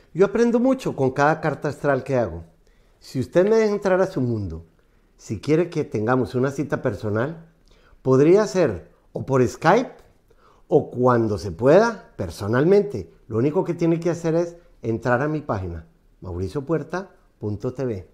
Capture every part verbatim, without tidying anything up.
Yo aprendo mucho con cada carta astral que hago. Si usted me deja entrar a su mundo, si quiere que tengamos una cita personal, podría ser o por Skype o cuando se pueda, personalmente. Lo único que tiene que hacer es entrar a mi página, mauricio puerta punto t v.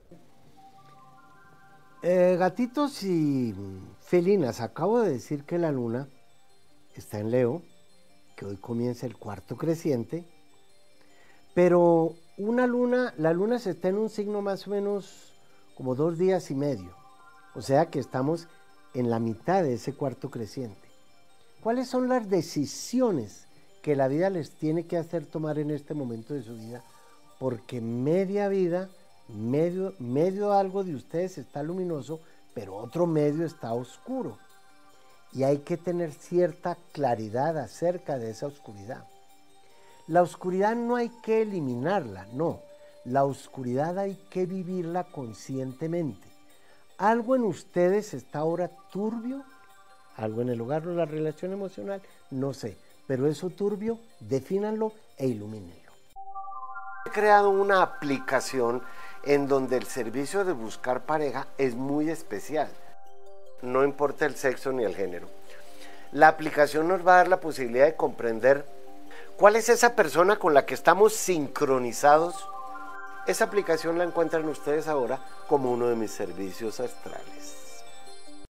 Eh, gatitos y felinas, acabo de decir que la luna está en Leo, que hoy comienza el cuarto creciente, pero una luna, la luna se está en un signo más o menos como dos días y medio, o sea que estamos en la mitad de ese cuarto creciente. ¿Cuáles son las decisiones que la vida les tiene que hacer tomar en este momento de su vida? Porque media vida, medio, medio algo de ustedes está luminoso, pero otro medio está oscuro. Y hay que tener cierta claridad acerca de esa oscuridad. La oscuridad no hay que eliminarla, no. La oscuridad hay que vivirla conscientemente. Algo en ustedes está ahora turbio, algo en el hogar o la relación emocional, no sé. Pero eso turbio, defínanlo e ilumínenlo. He creado una aplicación en donde el servicio de buscar pareja es muy especial. No importa el sexo ni el género. La aplicación nos va a dar la posibilidad de comprender cuál es esa persona con la que estamos sincronizados. Esa aplicación la encuentran ustedes ahora como uno de mis servicios astrales.